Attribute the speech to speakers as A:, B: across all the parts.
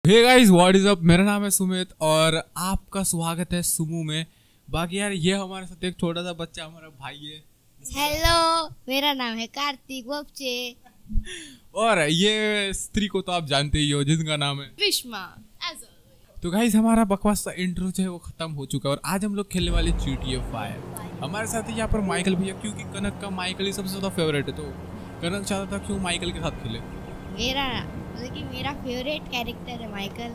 A: Hey guys what is up, मेरा नाम है सुमित और आपका स्वागत है सुमू में। बाकी यार ये हमारे साथ एक छोटा सा बच्चा हमारा भाई है।
B: हेलो, मेरा नाम है कार्तिक बच्चे।
A: और ये स्त्री को तो आप जानते ही हो जिसका नाम है
B: विश्मा।
A: तो गाइस हमारा बकवास सा इंट्रो जो है वो खत्म हो चुका है और आज हम लोग खेलने वाले GTA 5। हमारे साथ ही यहाँ पर माइकल भैया, क्योंकि कनक का माइकल ही सबसे ज्यादा फेवरेट है, तो कनक चाहता था क्यों माइकल के साथ खेले।
B: मेरा फेवरेट कैरेक्टर है माइकल।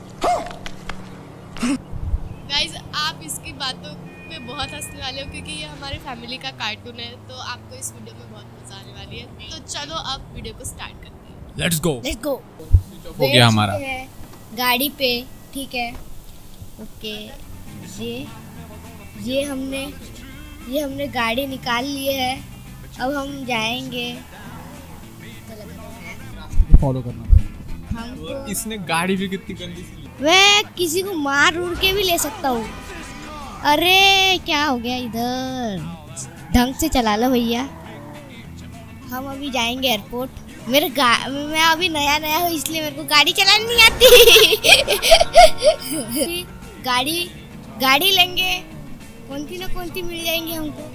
C: गाइस आप इसकी बातों पे बहुत हंसने वाले हो क्योंकि ये हमारे फैमिली का कार्टून है, तो आपको इस वीडियो में बहुत मजा आने वाली है। तो चलो अब वीडियो को स्टार्ट करते हैं।
A: Let's go.
B: हो
A: गया हमारा
B: गाड़ी पे, ठीक है। ओके, ये हमने गाड़ी निकाल ली है। अब हम जाएंगे,
A: फॉलो करना हमको। इसने गाड़ी भी कितनी गंदी सी ली।
B: मैं किसी को मार उड़ के भी ले सकता हूँ। अरे क्या हो गया इधर, ढंग से चला लो भैया। हम अभी जाएंगे एयरपोर्ट। मैं अभी नया हूँ इसलिए मेरे को गाड़ी चलानी नहीं आती। गाड़ी लेंगे, कौन सी मिल जाएंगे हमको।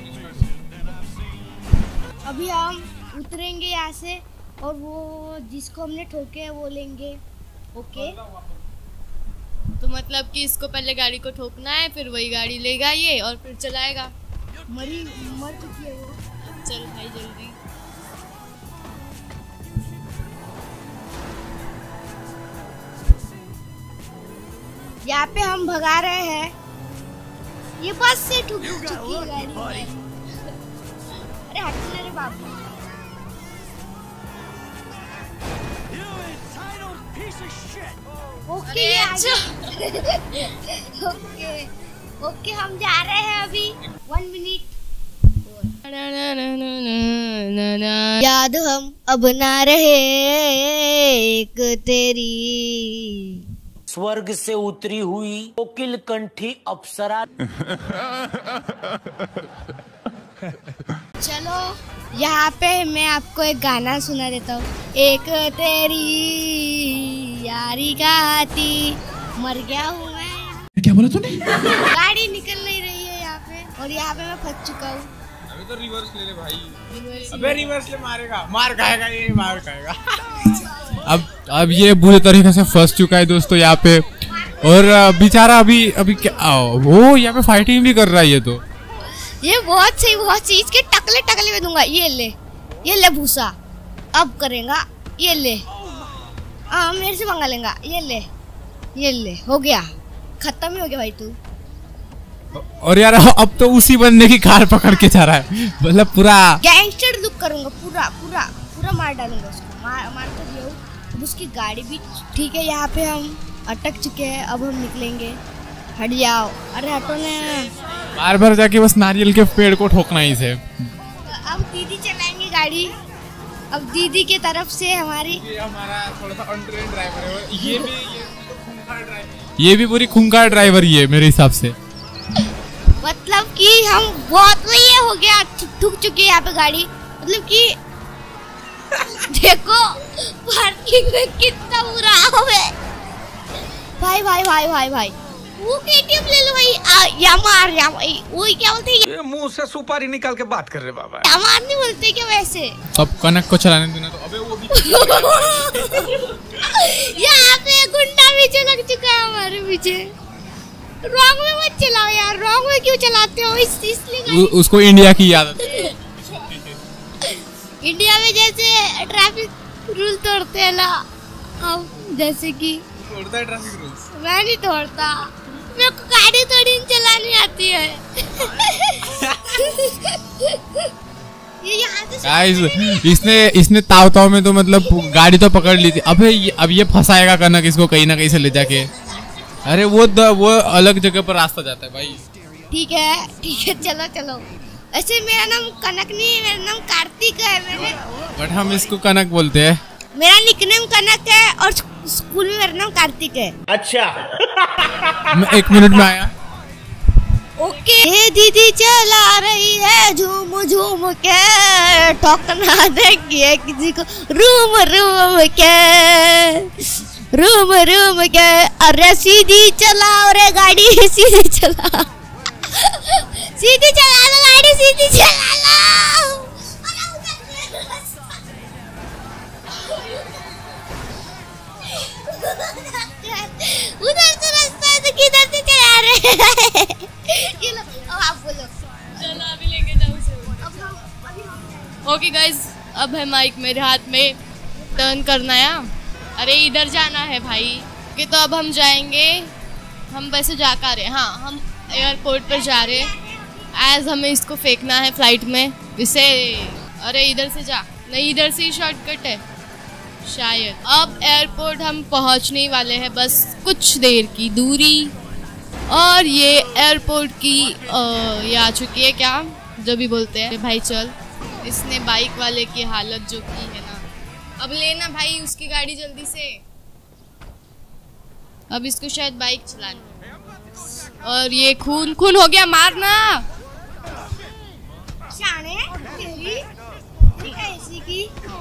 B: अभी हम उतरेंगे यहाँ से और वो जिसको हमने ठोके है वो लेंगे। ओके,
C: तो मतलब कि इसको पहले गाड़ी को ठोकना है, फिर वही गाड़ी लेगा ये और फिर चलाएगा।
B: मर चुकी है वो।
C: चल भाई जल्दी।
B: यहाँ पे हम भगा रहे हैं। ये बस से ठुक चुकी है गाड़ी। अरे हटना रे बाबू। ओके ओके हम जा रहे हैं अभी। 1 मिनट। याद हम अब ना रहे एक तेरी
D: स्वर्ग से उतरी हुई कोकिल कंठी अप्सरा।
B: चलो यहाँ पे मैं आपको एक गाना सुना देता हूँ। एक तेरी यारी गाती मर गया हूँ मैं।
A: क्या बोला तूने?
B: गाड़ी निकल नहीं रही है यहाँ पे और यहाँ पे मैं फंस चुका हूँ।
A: अभी तो रिवर्स ले ले भाई। अबे रिवर्स ले, मार खाएगा ये, मार खाएगा। अब ये बुरे तरीके से फंस चुका है दोस्तों यहाँ पे। और बेचारा अभी क्या वो यहाँ पे फाइटिंग भी कर रहा है। ये
B: बहुत सही इसके टकले में दूंगा। ये ले भूसा। अब करेगा ये ले। मेरे से पंगा लेगा। ये ले हो गया, खत्म ही हो गया भाई तू।
A: और यार अब तो उसी बंदे की कार पकड़ के जा रहा है, मतलब पूरा
B: गैंगस्टर लुक करूंगा। पूरा मार डालूंगा उसको। मार तो दिया हूँ। अब उसकी गाड़ी भी ठीक है। यहाँ पे हम अटक चुके हैं। अब हम निकलेंगे। हट जाओ। अरे हटो ना।
A: बार जाके बस नारियल के पेड़ को ठोकना ही से।
B: अब दीदी चलाएंगे गाड़ी। अब दीदी के तरफ से ये
A: हमारा थोड़ा सा अनट्रेन्ड ड्राइवर है। ये भी पूरी खूंखार ड्राइवर ही है मेरे हिसाब से।
B: मतलब कि हम बहुत ये हो गया, ठुक चुकी है यहाँ पे गाड़ी। मतलब कि देखो पार्किंग में कितना बुरा हाल है। भाई वो केटीएम ले लो भाई। या मार वो क्या बोलते हैं,
E: मुंह से सुपारी निकाल के बात कर रहे बाबा।
B: या मार नहीं बोलते क्या वैसे।
A: अब कनक को चलाने देना तो। अबे वो भी
B: यहाँ पे गुंडा पीछे लग चुका है हमारे पीछे। रॉन्ग में मत चलाओ यार। रॉन्ग में क्यों चलाते हो? इसलिए
A: उसको इंडिया की आदत है।
B: इंडिया में जैसे ट्रैफिक रूल तोड़ते हैं ना, अब जैसे कि
A: तोड़ता है ट्रैफिक रूल्स।
B: मैं नहीं तोड़ता, मेरे को गाड़ी थोड़ी चलानी आती है। ये यहाँ से
A: इसने ताव में तो मतलब गाड़ी तो पकड़ ली थी। अब ये फंसाएगा कनक इसको कहीं ना कहीं से ले जाके। अरे वो अलग जगह पर रास्ता जाता है भाई। ठीक
B: है चलो। ऐसे मेरा नाम कनक नहीं है, मेरा नाम कार्तिक है।
A: बट हम इसको कनक बोलते हैं।
B: मेरा निकनेम कनक है और स्कूल में मेरा नाम कार्तिक है।
D: अच्छा।
A: मैं 1 मिनट में आया।
B: ओके। ये दीदी चला रही है झूम के, ठोकना देंगे किसी को रूम के। रूम के अरे सीधी चलाओ रे गाड़ी सीधी चला सीधी चला लो गाड़ी सीधी चला लो। उधर से रास्ता है तो किधर से चला रहे हैं? ये लो अब आप बोलो।
C: चलो अभी लेके जाओ उसे। ओके गाइस, अब है माइक मेरे हाथ में, टर्न करना है। अरे इधर जाना है भाई कि तो अब हम जाएंगे, हम वैसे जा कर रहे, हाँ हम एयरपोर्ट पर जा रहे एज हमें इसको फेंकना है फ्लाइट में इसे। अरे इधर से जा, नहीं इधर से ही शॉर्टकट है शायद। अब एयरपोर्ट हम पहुंचने वाले हैं, बस कुछ देर की दूरी और ये एयरपोर्ट की ये आ चुकी है, क्या जो भी बोलते हैं। भाई चल, इसने बाइक वाले की हालत जो की है ना, अब लेना भाई उसकी गाड़ी जल्दी से। अब इसको शायद बाइक चलानी और ये खून खून हो गया, मारना।
B: शाने तेरी ऐसी की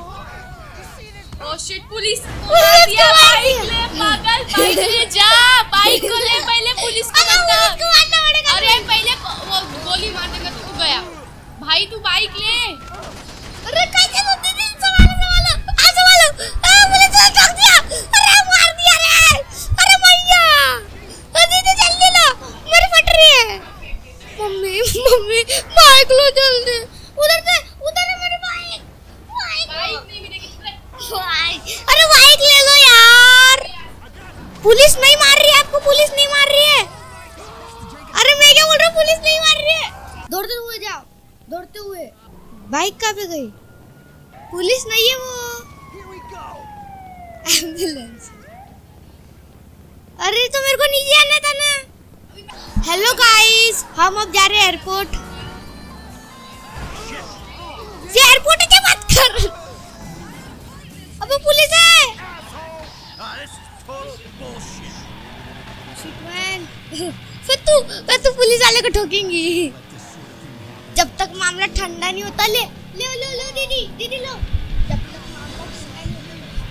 C: ओ शिट, पुलिस मार दिया। बाइक ले पागल, बाइक ले जा, बाइक को ले पहले, पुलिस को बता। अरे पहले वो गोली मार देगा तो गया भाई, तू बाइक ले।
B: अरे कैसे होती थी? संभालो पुलिस ने ठोक दिया। अरे मार दिया रे, अरे भैया दीदी जल्दी लो, मेरी फट रही है। मम्मी बाइक लो जल्दी, उधर है मेरी बाइक
C: नहीं मिलेगी।
B: अरे बाइक ले लो यार। पुलिस नहीं मार रही है आपको, पुलिस नहीं मार रही है। अरे मैं क्या बोल रहा हूँ, पुलिस नहीं मार रही है। दौड़ते हुए जाओ, दौड़ते हुए। बाइक कहाँ पे गई? पुलिस नहीं है वो, एम्बुलेंस। अरे तो मेरे को नीचे आना था ना। हेलो गाइस, हम अब जा रहे हैं एयरपोर्ट। ये एयरपोर्ट है क्या बात कर? अबे पुलिस है। फिर तू पुलिस वाले को ठोकेंगी। जब तक मामला ठंडा नहीं होता, ले दीदी लो। जब तक मामला ठंडा नहीं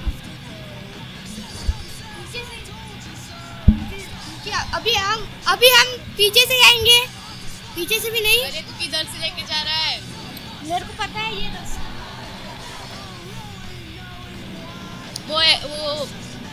B: होता, अभी हम पीछे से आएंगे, पीछे से भी नहीं।
C: अरे तू किधर से लेके जा रहा है?
B: मेरे को पता है ये रास्ता।
C: वो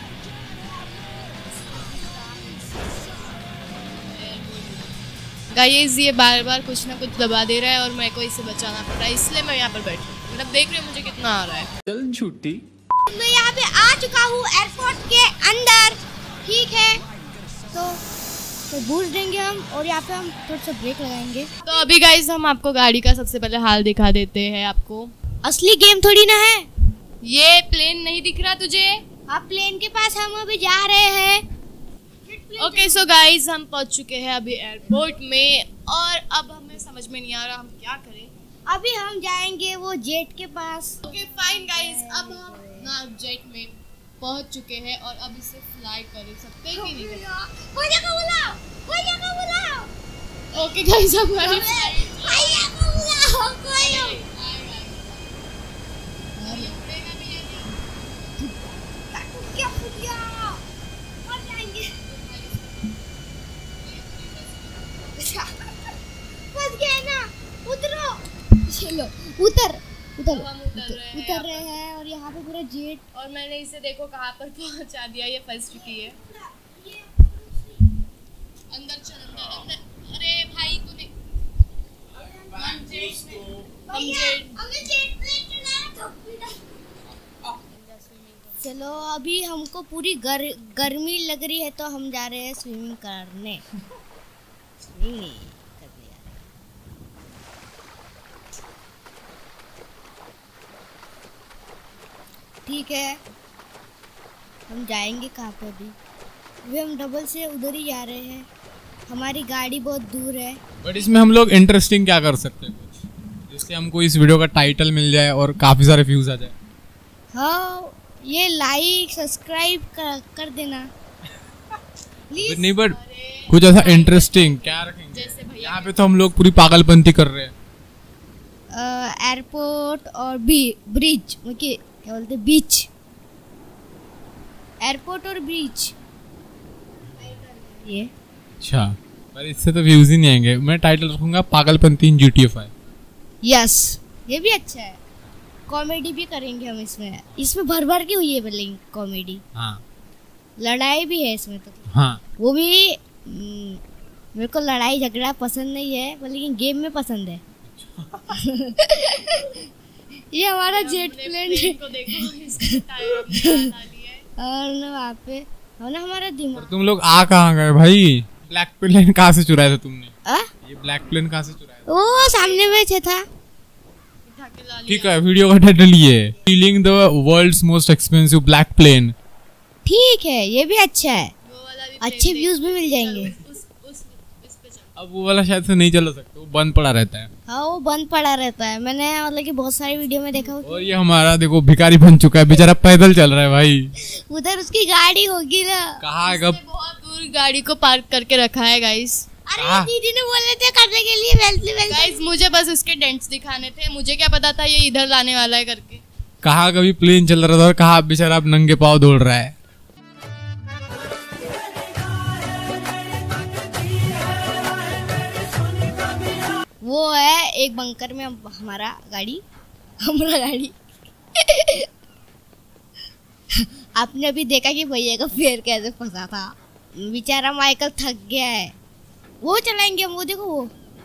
C: गाइस, ये बार बार कुछ ना कुछ दबा दे रहा है और मेरे को इसे बचाना पड़ रहा है, इसलिए मैं यहाँ पर बैठी हूँ। मतलब देख रहे हो मुझे कितना आ रहा है।
E: चल छुट्टी।
B: मैं यहाँ पे आ चुका हूँ एयरपोर्ट के अंदर, ठीक है। तो बूस्ट देंगे हम और यहाँ पे हम थोड़ा सा ब्रेक लगाएंगे।
C: तो अभी गाइस हम आपको गाड़ी का सबसे पहले हाल दिखा देते हैं आपको।
B: असली गेम थोड़ी ना है
C: ये। प्लेन नहीं दिख रहा तुझे?
B: आप प्लेन के पास हम अभी जा रहे हैं।
C: ओके सो गाइस, हम पहुंच चुके हैं अभी एयरपोर्ट में और अब हमें समझ में नहीं आ रहा हम क्या करें।
B: अभी हम जाएंगे वो जेट के पास।
C: ओके फाइन गाइस, अब हम ना जेट में पहुंच चुके हैं और अब इसे फ्लाई कर सकते हैं कि नहीं? ओके गाइस, हमारी
B: चलो उतर
C: हम
B: उतर रहे हैं और यहाँ पे पूरा जेट।
C: और मैंने इसे देखो कहाँ पर पहुँचा दिया, ये फंस चुकी है। अंदर चल, अंदर। अरे भाई तूने
B: चलो अभी हमको पूरी गर्मी लग रही है तो हम जा रहे हैं स्विमिंग करने। ठीक है, हम जाएंगे कहाँ पे? अभी हम डबल से उधर ही जा रहे हैं, हमारी गाड़ी बहुत दूर है।
A: बट इसमें हम लोग इंटरेस्टिंग क्या कर सकते हैं कुछ, जिससे हमको इस वीडियो का टाइटल मिल जाए और काफ़ी सारे व्यूज़ आ जाए।
B: हाँ, ये लाइक सब्सक्राइब कर देना प्लीज।
A: नहीं बट कुछ ऐसा इंटरेस्टिंग क्या रखेंगे? यहाँ पे तो हम लोग पूरी पागलपंती कर रहे हैं।
B: एयरपोर्ट और ब्रिज, क्या बोलते, बीच। एयरपोर्ट और बीच ये।
A: अच्छा, पर इससे तो व्यूज ही नहीं आएंगे। मैं टाइटल रखूंगा पागलपन 3 GTA 5।
B: यस, ये भी अच्छा है। कॉमेडी भी करेंगे हम इसमें। इसमें भर भर के हुई है बिल्डिंग कॉमेडी।
A: हाँ
B: लड़ाई भी है इसमें तो।
A: हाँ,
B: वो भी मेरे को लड़ाई झगड़ा पसंद नहीं है, पर लेकिन गेम में पसंद है। ये हमारा जेट प्लेन है।
C: को देखो, इसके टायर अपने हाथ डाली है।
B: और ना वहाँ पे और ना हमारा दिमाग।
A: तुम लोग आ कहाँ गए भाई? ब्लैक प्लेन कहाँ से चुराया था तुमने?
B: आ?
A: ये ब्लैक प्लेन कहाँ से चुराया था?
B: वो सामने में था।
C: उठा के ला लिया।
A: ठीक है, वीडियो का टाइटल ये है, stealing the world's most expensive black plane.
B: ठीक है, ये भी अच्छा है।
C: वो वाला भी
B: अच्छे व्यूज भी मिल जाएंगे।
C: इस पे चल।
A: अब वो वाला शायद से नहीं चला सकता, वो बंद पड़ा रहता है।
B: हाँ, वो बंद पड़ा रहता है। मैंने मतलब कि बहुत सारी वीडियो में देखा।
A: और ये हमारा देखो भिखारी बन चुका है, बेचारा पैदल चल रहा है भाई।
B: उधर उसकी गाड़ी होगी ना।
A: कहाँ है
C: इसने
A: कब?
C: बहुत दूर गाड़ी को पार्क करके रखा है गाइस।
B: अरे दीदी ने बोले थे करने के लिए वेल्थ।
C: गाइस मुझे बस उसके डेंट्स दिखाने थे, मुझे क्या पता था ये इधर लाने वाला है करके।
A: कहाँ कभी प्लेन चल रहा था और कहाँ बेचारा अब नंगे पाँव दौड़ रहा है।
B: वो है एक बंकर में हमारा गाड़ी। आपने अभी देखा कि भैया का पैर कैसे फंसा था। बेचारा माइकल थक गया है। वो चलाएंगे हम, वो देखो वो।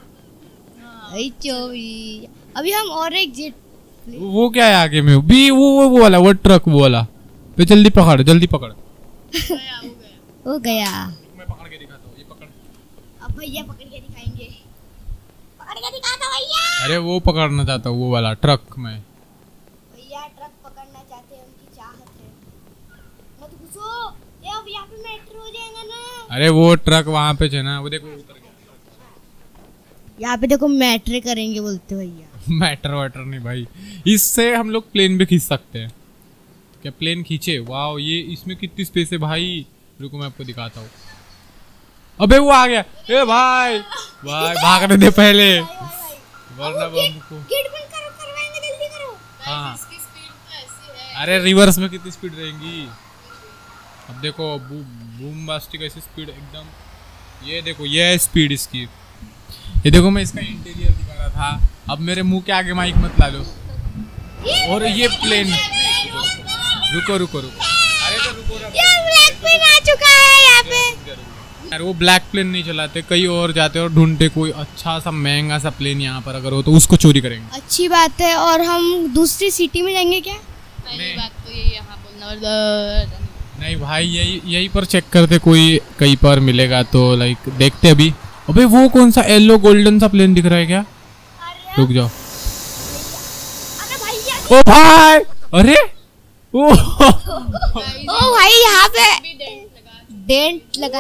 B: अभी हम और एक जेट।
A: वो क्या है आगे में? भी वो वाला, वो ट्रक वो वाला पे जल्दी पकड़, जल्दी पकड़।
B: हो गया।
A: मैं पकड़ के दिखाता हूँ, ये पकड़।
B: अब भैया पकड़ के दिखाएंगे। पकड़ के दिखाता भैया।
A: अरे वो पकड़ना चाहता हूँ, वो वाला ट्रक में।
B: भैया ट्रक पकड़ना चाहते हैं, उनकी चाहत है। मत घुसो, ये अब यहाँ पे मेट्रो हो जाएगा ना।
A: अरे वो ट्रक वहाँ पे है ना, वो देखो उतर गया।
B: यहाँ पे देखो मैट्रे करेंगे बोलते भैया।
A: मैटर वाटर नहीं भाई, इससे हम लोग प्लेन भी खींच सकते हैं। क्या प्लेन खींचे? वाह, ये इसमें कितनी स्पेस है भाई। रुको मैं आपको दिखाता हूँ। अबे वो आ गया। ए भाई भाई भागने दे पहले, वरना वो हमको।
B: गेट बंद करो, करवाएंगे, जल्दी करो।
A: हाँ,
C: इसकी स्पीड तो ऐसी है।
A: अरे रिवर्स में कितनी स्पीड रहेंगी? अब देखो बूम बास्टिक ऐसी स्पीड एकदम। ये देखो, ये है स्पीड इसकी। ये देखो, मैं इसका इंटीरियर दिखा रहा था। अब मेरे मुंह के आगे माइक मत ला लो। और ये प्लेन, रुको रुको रुको, अरे तो रुको ना।
B: ये ब्लैक प्लेन आ चुका है यहाँ पे।
A: यार वो ब्लैक प्लेन नहीं चलाते, कहीं और जाते और ढूंढते कोई अच्छा सा महंगा सा प्लेन यहाँ पर अगर हो तो उसको चोरी करेंगे।
B: अच्छी बात है। और हम दूसरी सिटी में जाएंगे क्या?
C: पहली बात तो यही यहाँ बोलना।
A: नहीं भाई, यही पर चेक करते, कोई कहीं पर मिलेगा तो लाइक देखते अभी। अबे वो कौन सा येलो गोल्डन सा प्लेन दिख रहा है क्या? रुक जाओ।
B: अरे भैया,
A: ओ भाई, अरे ओ
B: भाई यहाँ पे डेंट लगा।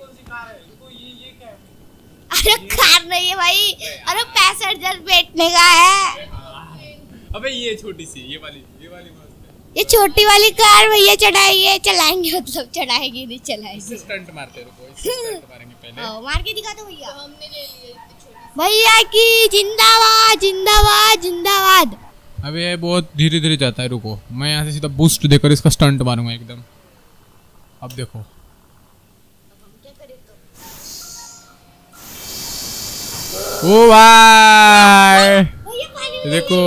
B: अरे कार नहीं है भाई, अरे पैसेंजर बैठने का है।
A: अबे ये छोटी सी, ये वाली मस्त है।
B: ये छोटी वाली कार भैया चढ़ाएंगे, चलाएंगे, मतलब चढ़ाएंगे नहीं चलाएंगे।
A: स्टंट मारते, रुको इससे स्टंट मारेंगे पहले।
B: मार के दिखा दो भैया।
C: हमने ले लिए इतनी छोटी।
B: भैया की जिंदाबाद जिंदाबाद जिंदाबाद।
A: अबे ये बहुत धीरे धीरे जाता है, रुको मैं यहाँ से सीधा बूस्ट देकर इसका स्टंट मारूंगा एकदम। अब देखो, ओ भाई देखो,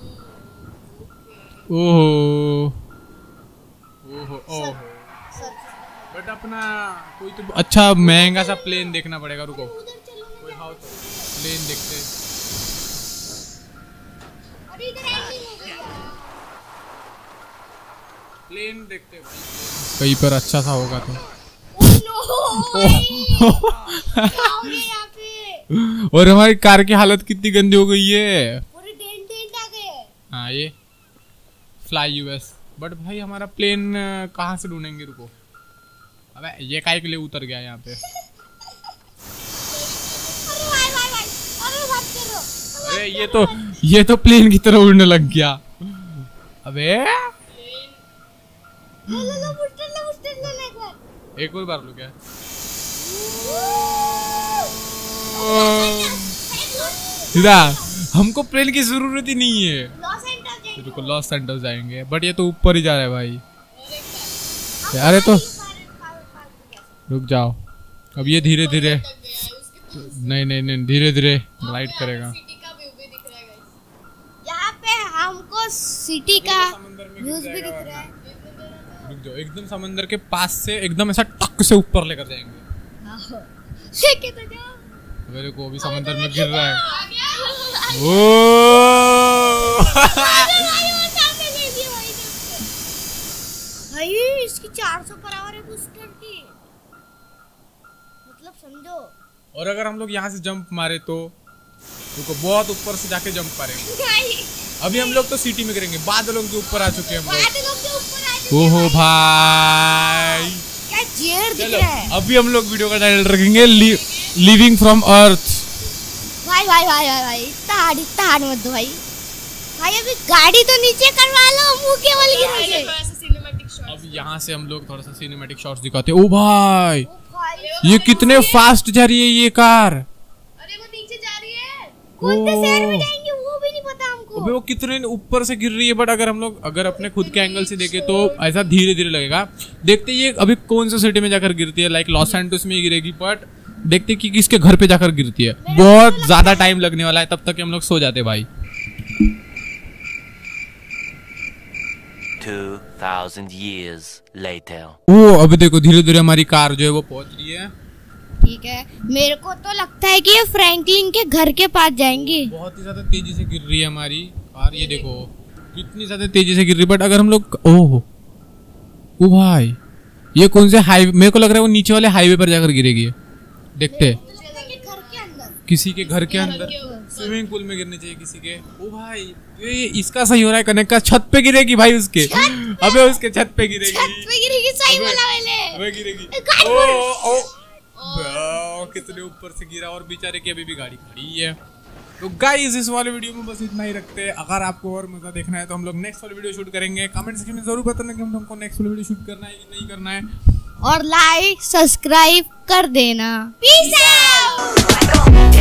A: ओहो ओहो। बट अपना कोई तो अच्छा महंगा सा प्लेन देखना पड़ेगा। रुको, कोई हाउ तो प्लेन देखते। प्लेन देखते कहीं पर अच्छा सा होगा तो। और हमारी कार की हालत कितनी गंदी हो गई है।
B: पूरे डेंट आ गए।
A: हाँ, ये फ्लाई यूएस। बट भाई हमारा प्लेन कहाँ से ढूंढेंगे? रुको, अबे ये काहे के लिए उतर गया यहाँ पे? अरे ये तो प्लेन की तरह उड़ने लग गया। अबे एक और बार लो क्या? सीधा, हमको प्लेन की जरूरत ही नहीं है। रुको, लॉस एंजल्स जाएंगे, बट ये तो ऊपर ही जा रहा है भाई। अरे तो रुक जाओ, अब ये धीरे धीरे नहीं धीरे धीरे ग्लाइड करेगा।
B: यहाँ पे हमको सिटी का व्यूज भी दिख रहा है।
A: रुक जाओ, एकदम समंदर के पास से एकदम ऐसा टक से ऊपर लेकर जाएंगे।
B: तो जाओ।
A: मेरे को अभी समंदर में गिर रहा है। ओ
B: भाई इसकी 400 पर आवर है बूस्टर की, मतलब समझो।
A: और अगर हम लोग यहाँ से जंप मारे तो बहुत ऊपर से जाके जंप मारेंगे। अभी हम लोग तो सिटी में गिरेंगे, बादलों के ऊपर आ चुके हैं हम लोग। ओहो भाई
B: क्या जेर दिख रहा है।
A: अभी हम लोग वीडियो का टाइटल रखेंगे लिविंग फ्रॉम अर्थ।
B: भाई भाई भाई भाई भाई इतना हार्ड मत दो भाई। भाई अभी गाड़ी तो नीचे करवा लो, मुंह के बल गिरोगे।
A: अब यहाँ से हम लोग थोड़ा सा सिनेमैटिक शॉट्स दिखाते हैं। ओ भाई ये कितने फास्ट जा रही है ये कार।
C: अरे वो नीचे जा रही है।
B: कौन से शहर में जाएंगे वो भी नहीं पता हमको।
A: अबे वो कितने ऊपर से गिर रही है, बट अगर अपने खुद के एंगल से देखे तो ऐसा धीरे धीरे लगेगा। देखते ये अभी कौन सी सिटी में जाकर गिरती है, लाइक लॉस एंटोस में गिरेगी, बट देखते कि किसके घर पे जाकर गिरती है। बहुत ज्यादा टाइम लगने वाला है, तब तक हम लोग सो जाते भाई।
D: 2000 years later.
A: ओ अभी देखो धीरे धीरे हमारी कार जो है वो पहुंच रही है।
B: ठीक है, मेरे को तो लगता है कि ये फ्रैंकलिन के घर के पास जाएंगी।
A: बहुत ही ज्यादा तेजी से गिर रही है हमारी कार, ये देखो कितनी ज्यादा तेजी से गिर रही है। बट अगर हम लोग ओ भाई ये कौन से हाईवे, मेरे को लग रहा है वो नीचे वाले हाईवे पर जाकर गिरेगी। देखते किसी के घर के अंदर स्विमिंग पूल में गिरनी चाहिए किसी के। ओ भाई ये इसका सही हो रहा है, कनेक्ट का छत पे गिरेगी भाई उसके। अबे उसके छत पे गिरेगी,
B: सही बोला मैंने।
A: अबे गिरेगी। ओ कितने ऊपर से गिरा, और बेचारे की अभी भी गाड़ी खड़ी है। तो गाइस इस वाले वीडियो में बस इतना ही रखते हैं। अगर आपको और मजा देखना है तो हम लोग नेक्स्ट वाली वीडियो शूट करेंगे। कमेंट सेक्शन में जरूर बताना कि हमको नेक्स्ट वाली वीडियो शूट करना है कि नहीं करना है।
B: और लाइक सब्सक्राइब कर देना। Peace out.